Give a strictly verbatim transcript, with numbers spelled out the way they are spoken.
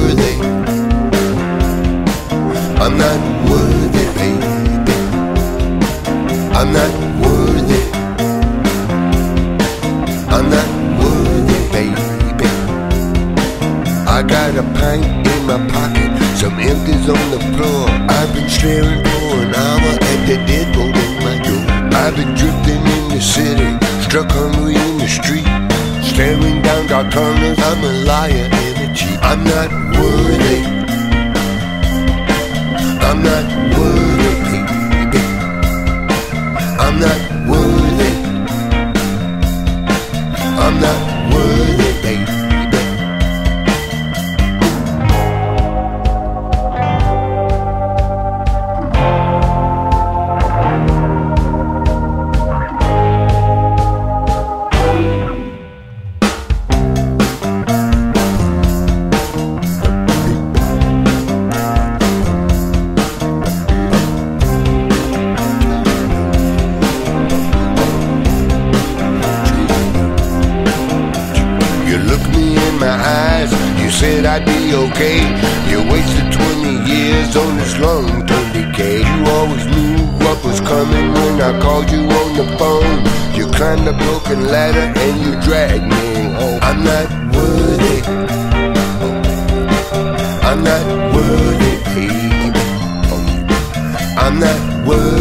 worthy. I'm not worthy, baby. I'm not worthy. I'm not worthy, baby. I got a pint in my pocket, some empties on the floor. I've been staring for an hour at the deadbolt in my door. I've been drifting in the city, struck hungry in the street, staring down dark corners. I'm a liar and a cheat. I'm not worthy. I'm not worthy, baby. I'm not worthy. I'm not worthy, baby. You said I'd be okay. You wasted twenty years on this long-term decay. You always knew what was coming when I called you on the phone. You climbed a broken ladder and you dragged me home. I'm not worthy. I'm not worthy, baby. I'm not worthy.